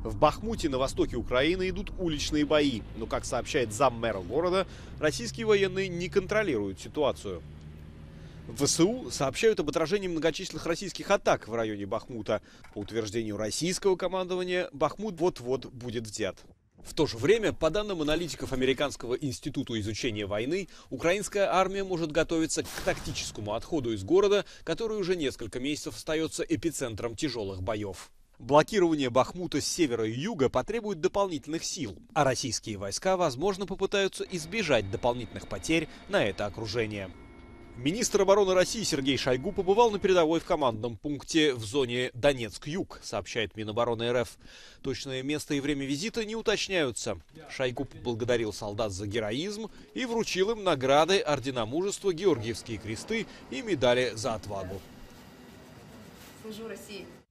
В Бахмуте на востоке Украины идут уличные бои, но, как сообщает заммэра города, российские военные не контролируют ситуацию. В ВСУ сообщают об отражении многочисленных российских атак в районе Бахмута. По утверждению российского командования, Бахмут вот-вот будет взят. В то же время, по данным аналитиков Американского института изучения войны, украинская армия может готовиться к тактическому отходу из города, который уже несколько месяцев остается эпицентром тяжелых боев. Блокирование Бахмута с севера и юга потребует дополнительных сил, а российские войска, возможно, попытаются избежать дополнительных потерь на это окружение. Министр обороны России Сергей Шойгу побывал на передовой в командном пункте в зоне Донецк-Юг, сообщает Минобороны РФ. Точное место и время визита не уточняются. Шойгу поблагодарил солдат за героизм и вручил им награды, ордена мужества, Георгиевские кресты и медали за отвагу. Служу России.